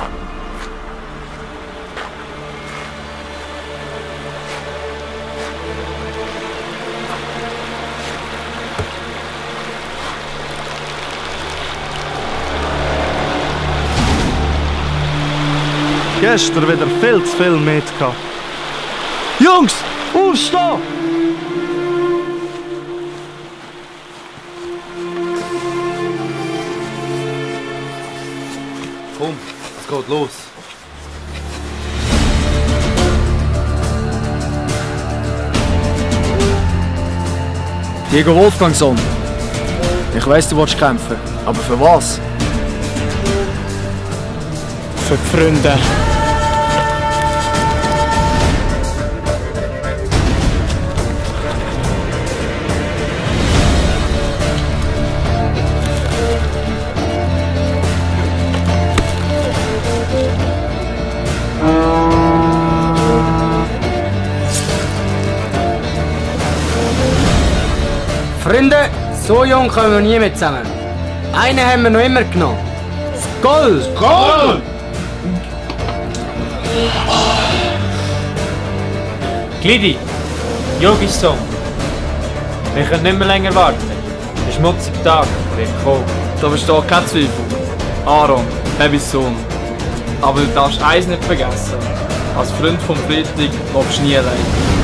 Gestern wieder viel zu viel mitgehabt. Jungs, aufstehen! Komm, es geht los. Diego Wolfgangsson. Ich weiss, du willst kämpfen. Aber für was? Für die Freunde. Freunde, so jung kommen wir nie mehr zusammen. Einen haben wir noch immer genommen. Das Gold! Gold! Glidi, Yogi-Song. Wir können nicht mehr länger warten. Der schmutzige Tag wird kommen. Da besteht kein Zweifel. Aaron, Babys Sohn. Aber du darfst eins nicht vergessen. Als Freund vom Friedrich läufst du nie allein.